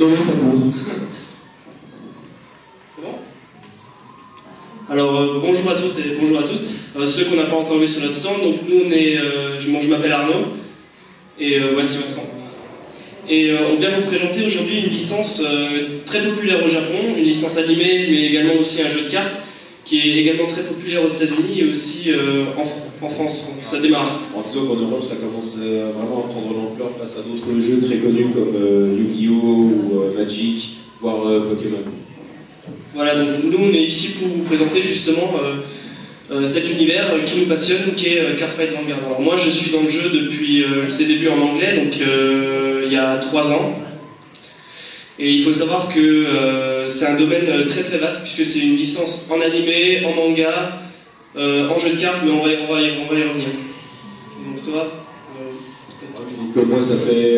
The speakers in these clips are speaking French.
Non, ça compte. C'est bon? Alors, bonjour à toutes et bonjour à tous. Ceux qu'on n'a pas encore vu sur notre stand, donc nous, je m'appelle Arnaud, et voici Vincent. Et on vient vous présenter aujourd'hui une licence très populaire au Japon, une licence animée, mais également aussi un jeu de cartes, qui est également très populaire aux États-Unis et aussi en France. Donc ça démarre. En disant qu'en Europe, ça commence vraiment à prendre l'ampleur face à d'autres jeux très connus comme Yu-Gi-Oh! Ou Magic, voire Pokémon. Voilà, donc nous on est ici pour vous présenter justement cet univers qui nous passionne, qui est Cardfight Vanguard. Alors moi je suis dans le jeu depuis ses débuts en anglais, donc il y a 3 ans. Et il faut savoir que c'est un domaine très très vaste puisque c'est une licence en animé, en manga, en jeu de cartes, mais on va y revenir. Donc toi Comme moi ça fait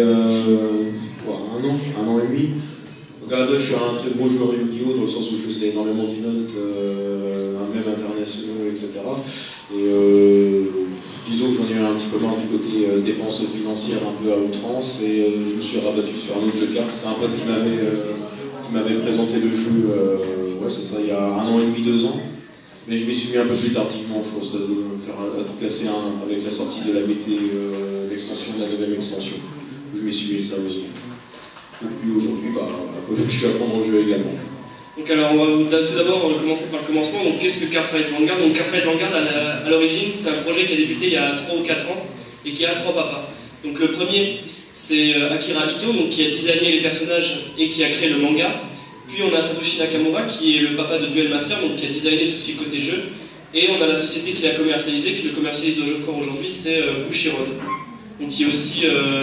un an et demi. Donc à la base je suis un très gros joueur Yu-Gi-Oh! Dans le sens où je faisais énormément d'events, même internationaux, etc. Et disons que j'en ai eu un petit peu marre du côté dépenses financières un peu à outrance et je me suis rabattu sur un autre jeu de cartes. C'est un pote qui m'avait présenté le jeu, ouais c'est ça, il y a 1 an et demi, 2 ans. Mais je m'y suis mis un peu plus tardivement, je pense, de me faire à tout casser avec la sortie de la BT, l'extension, de la nouvelle extension. Je m'y suis mis sérieusement. Et puis aujourd'hui, je suis à fond dans le jeu également. Donc alors on va tout d'abord commencer par le commencement. Donc qu'est-ce que Cardfight Vanguard? Donc Cardfight Vanguard à l'origine c'est un projet qui a débuté il y a 3 ou 4 ans et qui a 3 papas. Donc le premier c'est Akira Ito donc, qui a designé les personnages et qui a créé le manga. Puis on a Satoshi Nakamura qui est le papa de Duel Master donc qui a designé tout ce qui est côté jeu. Et on a la société qui l'a commercialisé, qui le commercialise encore aujourd'hui, c'est Bushiroad. Donc qui est aussi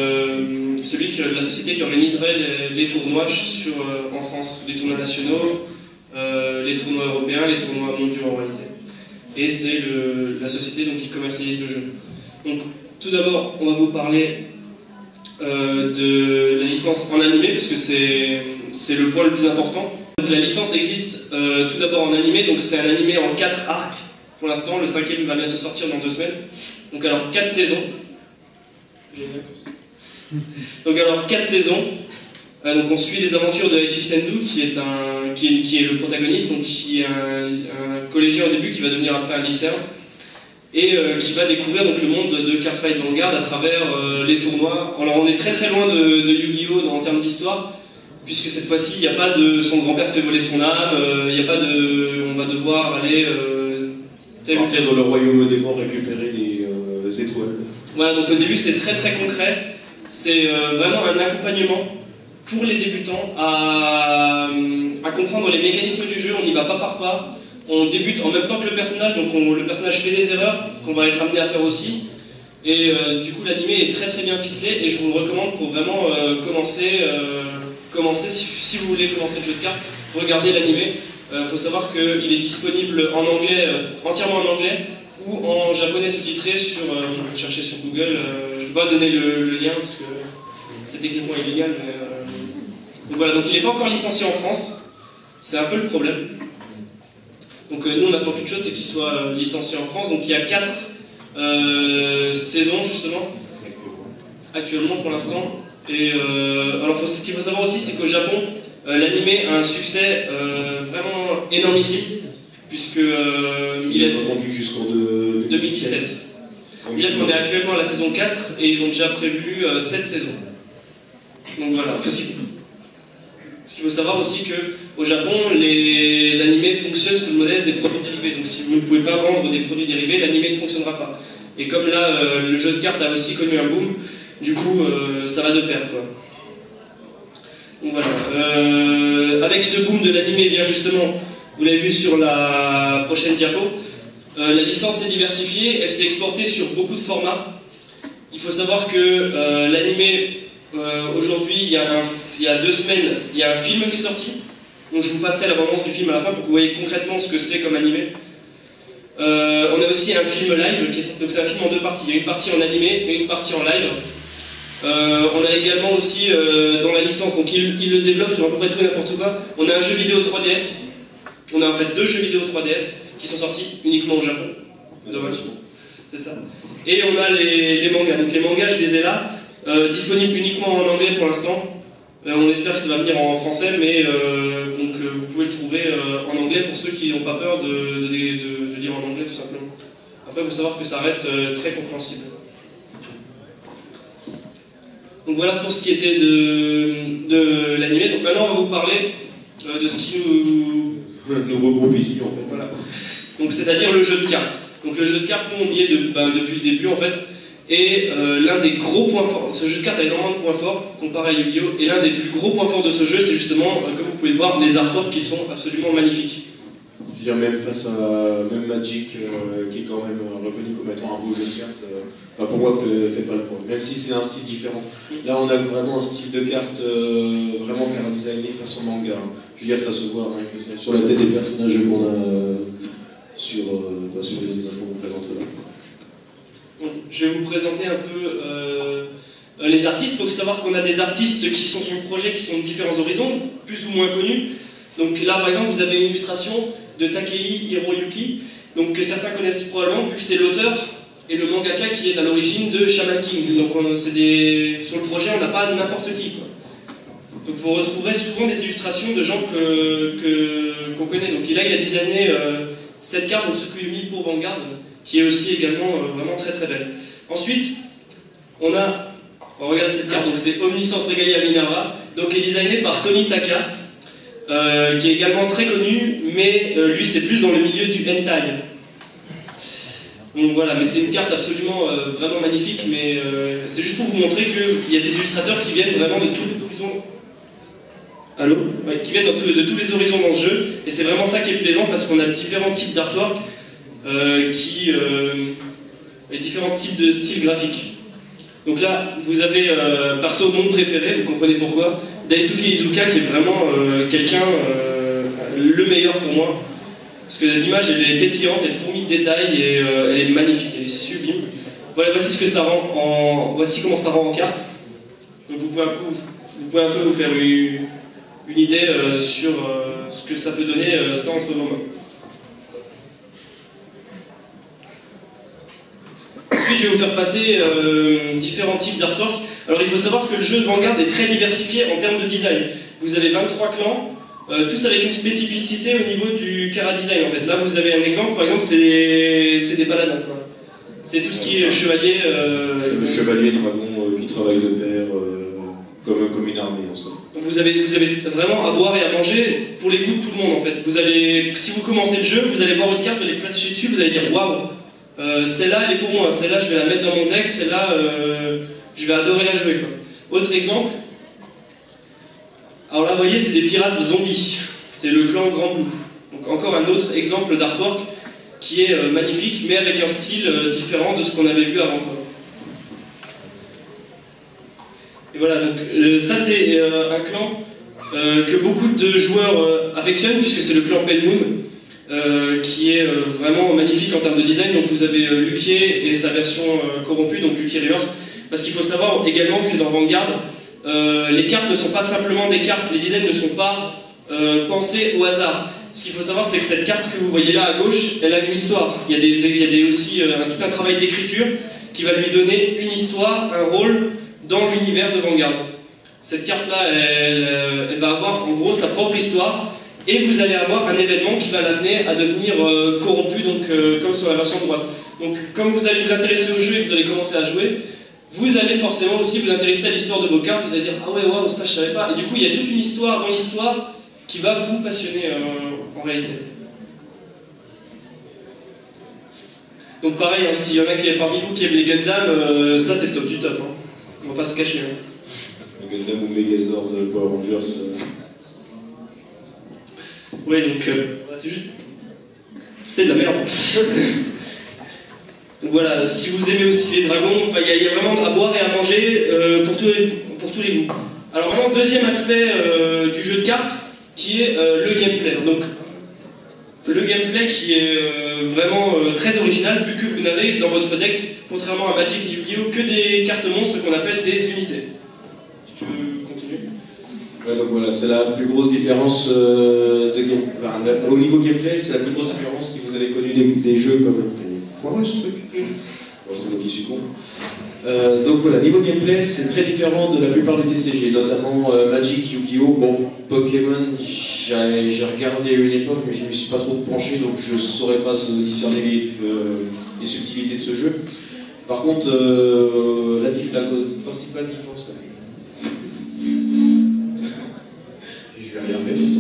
la société qui organiserait les tournois en France, les tournois nationaux, les tournois européens, les tournois mondiaux organisés. Et c'est la société donc, qui commercialise le jeu. Donc tout d'abord, on va vous parler de la licence en animé, puisque c'est le point le plus important. Donc, la licence existe tout d'abord en animé, donc c'est un animé en 4 arcs. Pour l'instant, le 5e va bientôt sortir dans 2 semaines. Donc alors 4 saisons. Donc alors 4 saisons. Donc on suit les aventures de Aichi Sendu qui est le protagoniste, donc qui est un collégien au début qui va devenir après un lycéen et qui va découvrir donc, le monde de Cardfight Vanguard à travers les tournois. Alors on est très très loin de Yu-Gi-Oh! En termes d'histoire, puisque cette fois-ci il n'y a pas de son grand-père se fait voler son âme, il n'y a pas de on va devoir aller partir dans le royaume des morts récupérer les étoiles. Voilà, donc au début c'est très très concret, c'est vraiment un accompagnement pour les débutants à comprendre les mécanismes du jeu. On y va pas par pas, on débute en même temps que le personnage, donc le personnage fait des erreurs qu'on va être amené à faire aussi. Et du coup l'animé est très très bien ficelé et je vous le recommande pour vraiment commencer si vous voulez commencer le jeu de cartes, regardez l'animé. Faut savoir qu'il est disponible en anglais, entièrement en anglais, ou en japonais sous-titré sur, vous cherchez sur Google, je ne peux pas donner le lien parce que c'est techniquement illégal, mais donc voilà, donc il n'est pas encore licencié en France, c'est un peu le problème. Donc nous on attend qu'une chose, c'est qu'il soit licencié en France, donc il y a 4 saisons justement, actuellement pour l'instant. Et alors ce qu'il faut savoir aussi, c'est qu'au Japon, l'animé a un succès vraiment énormissime, puisque il est attendu jusqu'en 2017. On dire qu'on est actuellement à la saison 4 et ils ont déjà prévu 7 saisons. Donc voilà. Ce qu'il faut savoir aussi qu'au Japon, les animés fonctionnent sous le modèle des produits dérivés. Donc si vous ne pouvez pas vendre des produits dérivés, l'animé ne fonctionnera pas. Et comme là, le jeu de cartes a aussi connu un boom, du coup, ça va de pair, quoi. Donc voilà. Avec ce boom de l'animé vient justement, vous l'avez vu sur la prochaine diapo, la licence est diversifiée, elle s'est exportée sur beaucoup de formats. Il faut savoir que l'animé, aujourd'hui, il y a 2 semaines, il y a un film qui est sorti. Donc je vous passerai la bande-annonce du film à la fin pour que vous voyez concrètement ce que c'est comme animé. On a aussi un film live, donc c'est un film en 2 parties. Il y a une partie en animé et une partie en live. On a également aussi dans la licence, donc il le développe sur à peu près tout et n'importe quoi. On a un jeu vidéo 3DS. On a en fait 2 jeux vidéo 3DS qui sont sortis uniquement au Japon. Dommage. C'est ça. Et on a les mangas. Donc les mangas, je les ai là, disponibles uniquement en anglais pour l'instant. On espère que ça va venir en français, mais donc, vous pouvez le trouver en anglais pour ceux qui n'ont pas peur de lire en anglais tout simplement. Après, il faut savoir que ça reste très compréhensible. Donc voilà pour ce qui était de l'animé. Donc maintenant, on va vous parler de ce qui nous regroupe ici en fait. Voilà. Donc c'est-à-dire le jeu de cartes. Donc le jeu de cartes, nous on y est depuis le début en fait. Et l'un des gros points forts, ce jeu de cartes a énormément de points forts comparé à Yu-Gi-Oh! Et l'un des plus gros points forts de ce jeu, c'est justement, comme vous pouvez le voir, les artworks qui sont absolument magnifiques. Je veux dire, même face à Magic, qui est quand même reconnu comme étant un beau jeu de cartes, pour moi, fait pas le point. Même si c'est un style différent. Là, on a vraiment un style de carte vraiment designé façon manga. Je veux dire, ça se voit hein, sur la tête des personnages qu'on a sur les images qu'on vous présente là. Donc, je vais vous présenter un peu les artistes. Il faut savoir qu'on a des artistes qui sont sur le projet, qui sont de différents horizons, plus ou moins connus. Donc là, par exemple, vous avez une illustration de Takei Hiroyuki, donc que certains connaissent probablement, vu que c'est l'auteur et le mangaka qui est à l'origine de Shaman King. Donc sur le projet, on n'a pas n'importe qui, quoi. Donc vous retrouverez souvent des illustrations de gens qu'on connaît. Donc là, il a designé cette carte, donc Tsukuyomi pour Vanguard, qui est aussi également vraiment très très belle. Ensuite, on regarde cette carte, donc c'est Omniscience Regalia Minerva, donc qui est designé par Tony Taka, qui est également très connu, mais lui c'est plus dans le milieu du hentai. Donc voilà, mais c'est une carte absolument vraiment magnifique, mais c'est juste pour vous montrer qu'il y a des illustrateurs qui viennent vraiment de tous les horizons. Allô ? Ouais, qui viennent de tous les horizons dans ce jeu, et c'est vraiment ça qui est plaisant parce qu'on a différents types d'artwork et différents types de styles graphiques. Donc là, vous avez perso mon préféré, vous comprenez pourquoi, Daisuke Iizuka qui est vraiment quelqu'un, le meilleur pour moi. Parce que l'image elle est pétillante, elle fourmille de détails et elle est magnifique, elle est sublime. Voilà, voici ce que ça rend voici comment ça rend en carte. Donc vous pouvez un peu vous faire une idée sur ce que ça peut donner ça entre vos mains. Ensuite, je vais vous faire passer différents types d'artwork. Alors, il faut savoir que le jeu de Vanguard est très diversifié en termes de design. Vous avez 23 clans, tous avec une spécificité au niveau du chara-design. En fait, là, vous avez un exemple. Par exemple, c'est des paladins. C'est tout ce qui est chevalier. Chevalier, dragon, qui travaille de pair, comme une armée en somme. Donc vous avez vraiment à boire et à manger pour les goûts de tout le monde. En fait, si vous commencez le jeu, vous allez voir une carte, vous allez flasher dessus, vous allez dire waouh. Celle-là, elle est pour moi, celle-là, je vais la mettre dans mon deck, celle-là, je vais adorer la jouer, quoi. Autre exemple, alors là, vous voyez, c'est des pirates zombies, c'est le clan Grand Blue. Donc encore un autre exemple d'artwork qui est magnifique, mais avec un style différent de ce qu'on avait vu avant, quoi. Et voilà, donc ça c'est un clan que beaucoup de joueurs affectionnent, puisque c'est le clan Pale Moon. Qui est vraiment magnifique en termes de design. Donc vous avez Luquier et sa version corrompue, donc Luquier Reverse. Parce qu'il faut savoir également que dans Vanguard, les cartes ne sont pas simplement des cartes, les designs ne sont pas pensés au hasard. Ce qu'il faut savoir, c'est que cette carte que vous voyez là à gauche, elle a une histoire. Il y a aussi tout un travail d'écriture qui va lui donner une histoire, un rôle dans l'univers de Vanguard. Cette carte-là, elle va avoir en gros sa propre histoire. Et vous allez avoir un événement qui va l'amener à devenir corrompu, donc comme sur la version droite. Donc comme vous allez vous intéresser au jeu et que vous allez commencer à jouer, vous allez forcément aussi vous intéresser à l'histoire de vos cartes, vous allez dire ah ouais, waouh, ça je savais pas. Et du coup il y a toute une histoire dans l'histoire qui va vous passionner en réalité. Donc pareil, hein, s'il y en a qui parmi vous qui aiment les Gundam, ça c'est le top du top. Hein. On va pas se cacher. Hein. Les Gundam ou Megazord Power Rangers. Ouais, donc c'est juste. C'est de la merde. Donc voilà, si vous aimez aussi les dragons, il y a vraiment à boire et à manger pour tous les goûts. Alors vraiment, deuxième aspect du jeu de cartes, qui est le gameplay. Donc le gameplay qui est vraiment très original, vu que vous n'avez dans votre deck, contrairement à Magic et Yu-Gi-Oh, que des cartes monstres qu'on appelle des unités. Si tu veux continuer. Ouais, donc voilà, c'est la plus grosse différence de gameplay. Enfin, au niveau gameplay, c'est la plus grosse différence si vous avez connu des jeux comme. T'es foireux ce truc. Bon, c'est moi qui suis con. Donc voilà, niveau gameplay, c'est très différent de la plupart des TCG, notamment Magic, Yu-Gi-Oh! Bon, Pokémon, j'ai regardé à une époque, mais je ne me suis pas trop penché, donc je ne saurais pas discerner les subtilités de ce jeu. Par contre, la principale différence, je vais rien faire.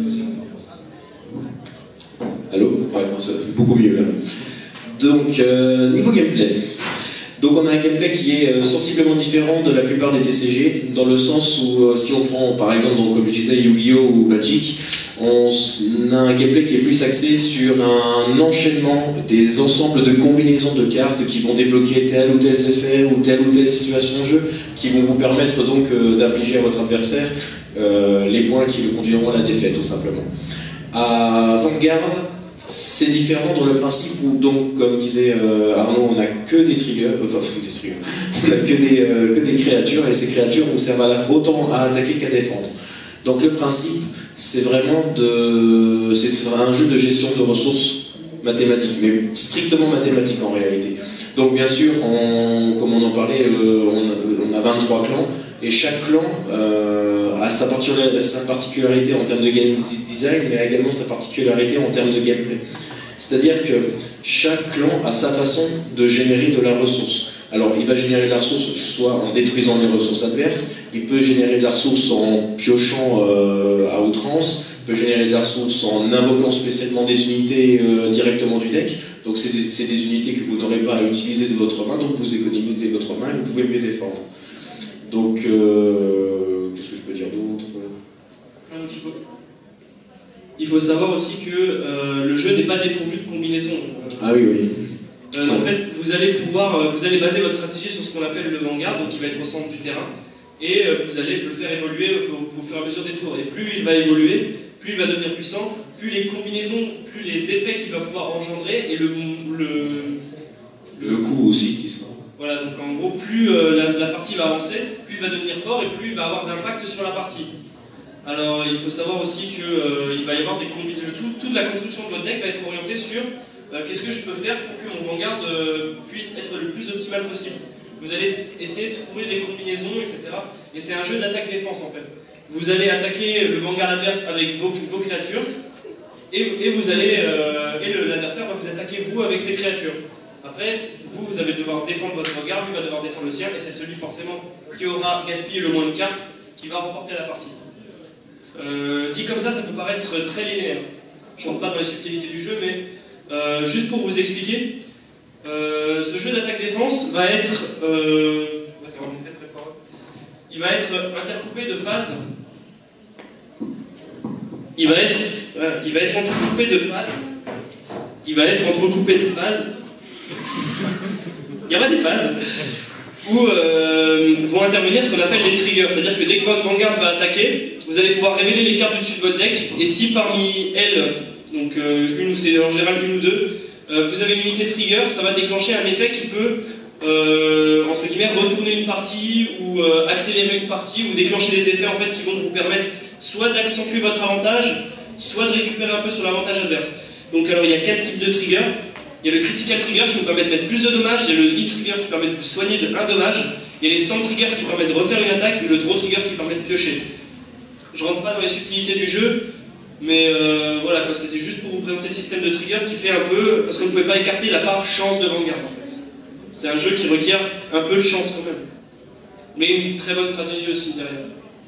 Allô? Ouais, c'est beaucoup mieux là. Donc, niveau gameplay. Donc on a un gameplay qui est sensiblement différent de la plupart des TCG, dans le sens où si on prend par exemple, donc, comme je disais, Yu-Gi-Oh! Ou Magic, on a un gameplay qui est plus axé sur un enchaînement des ensembles de combinaisons de cartes qui vont débloquer tel ou tel effet ou telle situation de jeu, qui vont vous permettre donc d'infliger à votre adversaire les points qui le conduiront à la défaite tout simplement. À Vanguard, c'est différent dans le principe où, donc, comme disait Arnaud, on n'a que des triggers, on n'a que des créatures, et ces créatures nous servent autant à attaquer qu'à défendre. Donc le principe, c'est vraiment c'est un jeu de gestion de ressources mathématiques, mais strictement mathématiques en réalité. Donc bien sûr, comme on en parlait, on a 23 clans, et chaque clan a sa particularité en termes de game design, mais a également sa particularité en termes de gameplay. C'est-à-dire que chaque clan a sa façon de générer de la ressource. Alors il va générer de la ressource soit en détruisant les ressources adverses, il peut générer de la ressource en piochant à outrance, il peut générer de la ressource en invoquant spécialement des unités directement du deck. Donc c'est des unités que vous n'aurez pas à utiliser de votre main, donc vous économisez votre main et vous pouvez mieux défendre. Donc, qu'est-ce que je peux dire d'autre? Il faut savoir aussi que le jeu n'est pas dépourvu de combinaisons. Ah oui, oui. En fait, vous allez baser votre stratégie sur ce qu'on appelle le Vanguard, donc qui va être au centre du terrain, et vous allez le faire évoluer au fur et à mesure des tours. Et plus il va évoluer, plus il va devenir puissant, plus les combinaisons, plus les effets qu'il va pouvoir engendrer, et le coût aussi qui sera. Voilà, donc en gros, plus la partie va avancer, plus il va devenir fort et plus il va avoir d'impact sur la partie. Alors il faut savoir aussi qu'il va y avoir des combinaisons. Toute la construction de votre deck va être orientée sur qu'est-ce que je peux faire pour que mon Vanguard puisse être le plus optimal possible. Vous allez essayer de trouver des combinaisons, etc. Et c'est un jeu d'attaque-défense en fait. Vous allez attaquer le Vanguard adverse avec vos créatures, et l'adversaire va vous attaquer vous avec ses créatures. Après, vous allez devoir défendre votre Vanguard, lui va devoir défendre le sien, et c'est celui forcément qui aura gaspillé le moins de cartes qui va remporter la partie. Dit comme ça peut paraître très linéaire. Je ne rentre pas dans les subtilités du jeu, mais juste pour vous expliquer, ce jeu d'attaque-défense va être... c'est vraiment très fort. Il va être intercoupé de phases. Il va être entrecoupé de phases. Il y aura des phases où vont intervenir ce qu'on appelle les triggers, c'est-à-dire que dès que votre Vanguard va attaquer, vous allez pouvoir révéler les cartes du dessus de votre deck, et si parmi elles, donc une ou c'est en général une ou deux, vous avez une unité trigger, ça va déclencher un effet qui peut, entre guillemets, retourner une partie, ou accélérer une partie, ou déclencher des effets en fait qui vont vous permettre soit d'accentuer votre avantage, soit de récupérer un peu sur l'avantage adverse. Donc alors il y a 4 types de triggers. Il y a le critical trigger qui vous permet de mettre plus de dommages, il y a le heal trigger qui permet de vous soigner de 1 dommage, il y a les stand triggers qui permettent de refaire une attaque, et le draw trigger qui permet de piocher. Je rentre pas dans les subtilités du jeu, mais voilà, c'était juste pour vous présenter le système de trigger qui fait un peu, parce qu'on ne pouvait pas écarter la part chance de Vanguard en fait. C'est un jeu qui requiert un peu de chance quand même, mais une très bonne stratégie aussi derrière.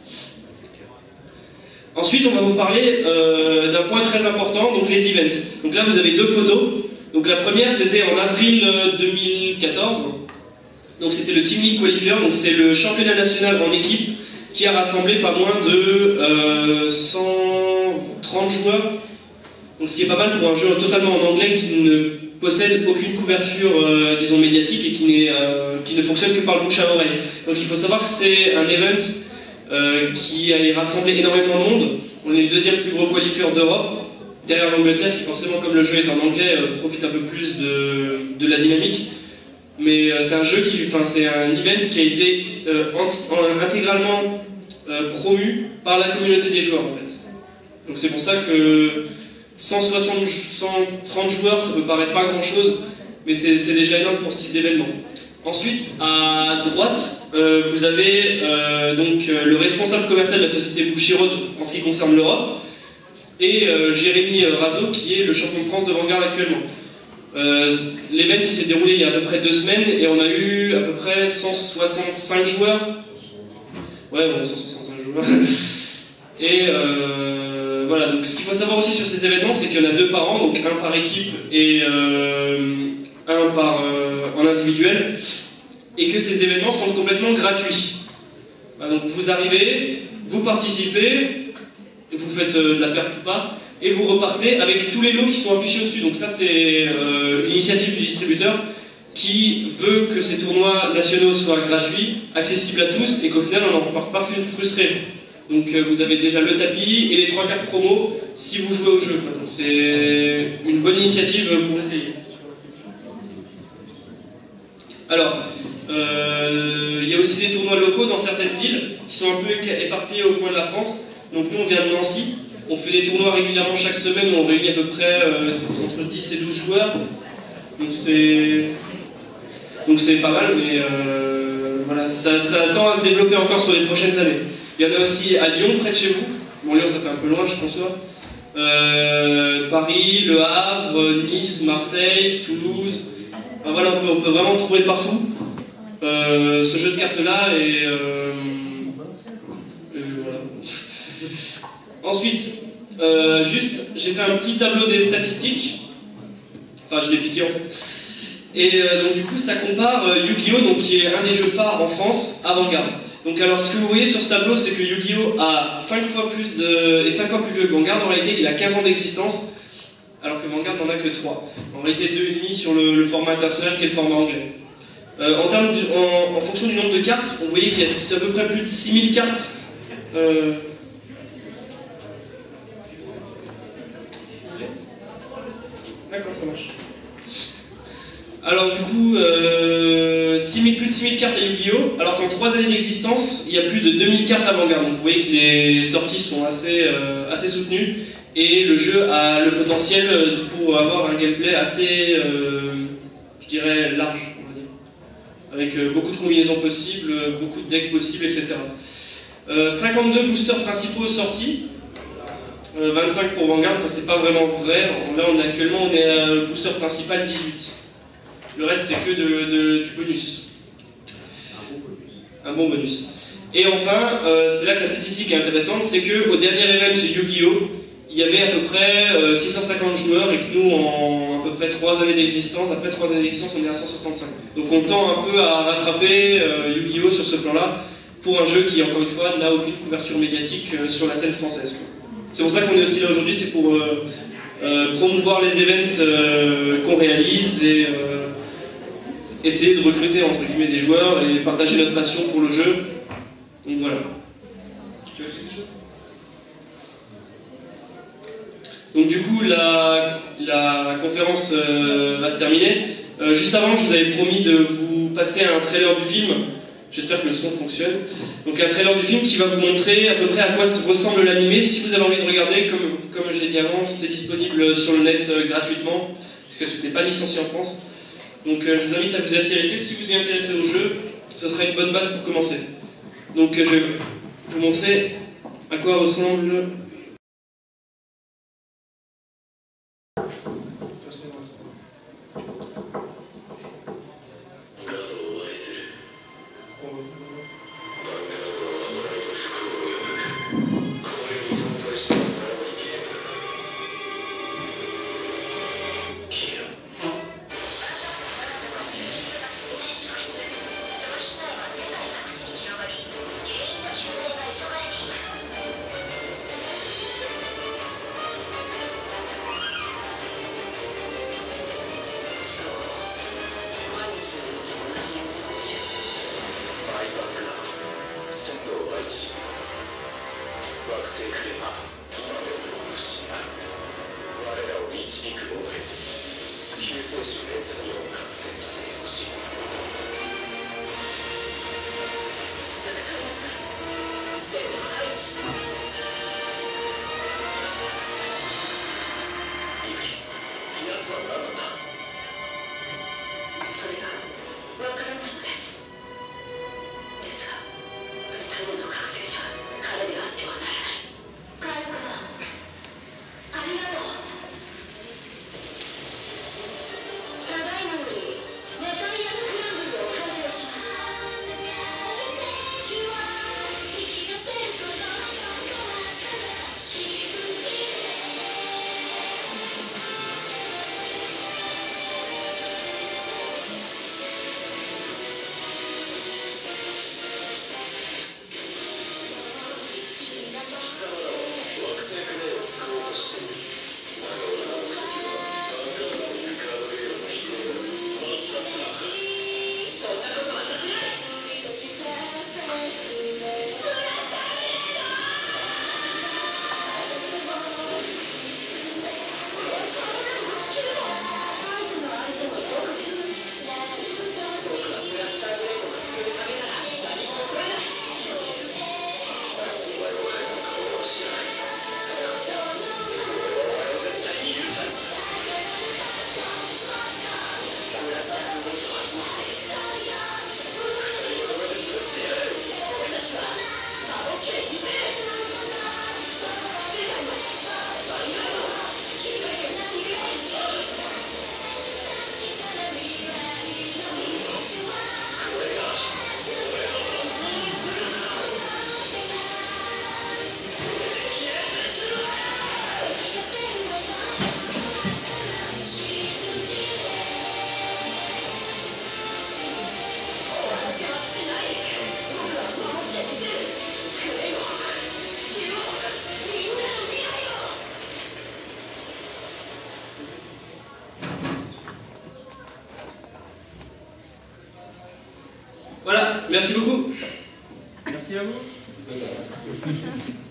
Ensuite, on va vous parler d'un point très important, donc les events. Donc là, vous avez 2 photos. Donc la première, c'était en avril 2014. Donc c'était le Team League Qualifier, donc c'est le championnat national en équipe qui a rassemblé pas moins de 130 joueurs. Donc ce qui est pas mal pour un jeu totalement en anglais qui ne possède aucune couverture, disons, médiatique, et qui ne fonctionne que par le bouche à oreille. Donc il faut savoir que c'est un event qui a rassemblé énormément de monde. On est le 2e plus gros qualifier d'Europe, derrière l'Angleterre qui forcément, comme le jeu est en anglais, profite un peu plus de la dynamique. Mais c'est un jeu c'est un event qui a été intégralement promu par la communauté des joueurs en fait. Donc c'est pour ça que 130 joueurs, ça peut paraître pas grand chose, mais c'est déjà énorme pour ce type d'événement. Ensuite, à droite, vous avez donc le responsable commercial de la société Bushiroad en ce qui concerne l'Europe, et Jérémy Razo, qui est le champion de France de Vanguard actuellement. L'event s'est déroulé il y a à peu près 2 semaines, et on a eu à peu près 165 joueurs. Ouais, bon, 165 joueurs. Et voilà, donc ce qu'il faut savoir aussi sur ces événements, c'est qu'il y en a 2 par an, donc un par équipe et un par, en individuel, et que ces événements sont complètement gratuits. Donc vous arrivez, vous participez, vous faites de la perf ou pas, et vous repartez avec tous les lots qui sont affichés au-dessus. Donc ça c'est l'initiative du distributeur qui veut que ces tournois nationaux soient gratuits, accessibles à tous, et qu'au final on n'en repart pas frustré. Donc vous avez déjà le tapis et les 3 cartes promo si vous jouez au jeu. Donc c'est une bonne initiative pour essayer. Alors, il y a aussi des tournois locaux dans certaines villes qui sont un peu éparpillés au coin de la France. Donc nous on vient de Nancy, on fait des tournois régulièrement chaque semaine où on réunit à peu près entre 10 et 12 joueurs. Donc c'est pas mal, mais voilà, ça tend à se développer encore sur les prochaines années. Il y en a aussi à Lyon, près de chez vous. Bon, Lyon, ça fait un peu loin, je conçois. Paris, Le Havre, Nice, Marseille, Toulouse. Enfin, voilà, on peut vraiment trouver partout ce jeu de cartes-là. Et voilà. Ensuite, juste, j'ai fait un petit tableau des statistiques. Enfin, je l'ai piqué en fait. Et donc du coup, ça compare Yu-Gi-Oh, donc qui est un des jeux phares en France, à Vanguard. Donc alors ce que vous voyez sur ce tableau, c'est que Yu-Gi-Oh a 5 fois plus et 5 fois plus vieux que Vanguard. En réalité, il a 15 ans d'existence, alors que Vanguard n'en a que 3. En réalité, 2,5 sur le format international qui est le format anglais. En fonction du nombre de cartes, vous voyez qu'il y a à peu près plus de 6000 cartes. D'accord, ça marche. Alors du coup, plus de 6000 cartes à Yu-Gi-Oh! Alors qu'en 3 années d'existence, il y a plus de 2000 cartes à Vanguard. Donc vous voyez que les sorties sont assez soutenues, et le jeu a le potentiel pour avoir un gameplay assez, je dirais, large, on va dire. Avec beaucoup de combinaisons possibles, beaucoup de decks possibles, etc. 52 boosters principaux sortis, 25 pour Vanguard, enfin c'est pas vraiment vrai. Là actuellement on est à booster principal 18. Le reste, c'est que du bonus. Un bon bonus. Et enfin, c'est là que la statistique est intéressante, c'est qu'au dernier event Yu-Gi-Oh, il y avait à peu près 650 joueurs, et que nous, en à peu près 3 années d'existence, après 3 années d'existence, on est à 165. Donc on tend un peu à rattraper Yu-Gi-Oh sur ce plan-là, pour un jeu qui, encore une fois, n'a aucune couverture médiatique sur la scène française. C'est pour ça qu'on est aussi là aujourd'hui, c'est pour promouvoir les events qu'on réalise, et essayer de recruter entre guillemets des joueurs et partager notre passion pour le jeu. Donc voilà. Tu veux quelque chose ? Donc du coup la conférence va se terminer. Juste avant, je vous avais promis de vous passer un trailer du film. J'espère que le son fonctionne. Donc un trailer du film qui va vous montrer à peu près à quoi ressemble l'animé. Si vous avez envie de regarder, comme je l'ai dit avant, c'est disponible sur le net gratuitement, parce que ce n'est pas licencié en France. Donc je vous invite à vous intéresser. Si vous y intéressez au jeu, ce sera une bonne base pour commencer. Donc je vais vous montrer à quoi ressemble... それがわからない。 Voilà, merci beaucoup. Merci à vous.